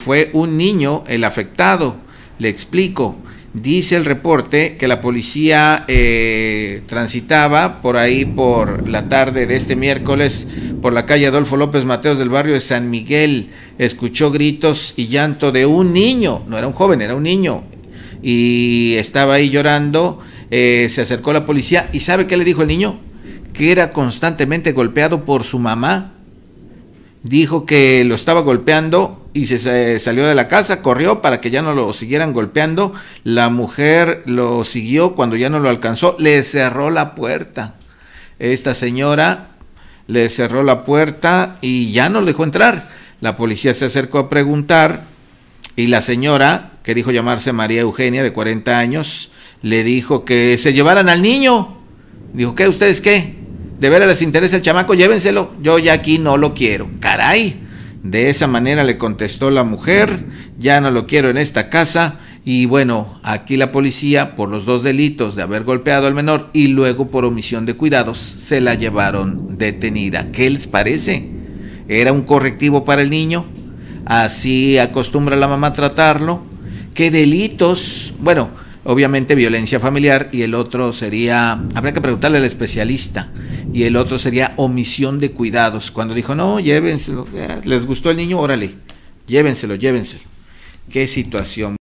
fue un niño el afectado. Le explico. Dice el reporte que la policía transitaba por ahí por la tarde de este miércoles por la calle Adolfo López Mateos del barrio de San Miguel. Escuchó gritos y llanto de un niño, no era un joven, era un niño, y estaba ahí llorando. Se acercó la policía y ¿sabe qué le dijo el niño? Que era constantemente golpeado por su mamá. Dijo que lo estaba golpeando y se salió de la casa, corrió para que ya no lo siguieran golpeando. La mujer lo siguió, cuando ya no lo alcanzó, le cerró la puerta. Esta señora le cerró la puerta y ya no lo dejó entrar. La policía se acercó a preguntar y la señora, que dijo llamarse María Eugenia, de 40 años, le dijo que se llevaran al niño. Dijo, ¿qué? ¿Ustedes qué? ¿De veras les interesa el chamaco? Llévenselo, yo ya aquí no lo quiero. Caray, de esa manera le contestó la mujer, ya no lo quiero en esta casa. Y bueno, aquí la policía, por los dos delitos de haber golpeado al menor y luego por omisión de cuidados, se la llevaron detenida. ¿Qué les parece? ¿Era un correctivo para el niño? ¿Así acostumbra la mamá a tratarlo? ¿Qué delitos? Bueno, obviamente violencia familiar, y el otro sería, habría que preguntarle al especialista, y el otro sería omisión de cuidados. Cuando dijo, no, llévenselo, les gustó el niño, órale, llévenselo. Qué situación.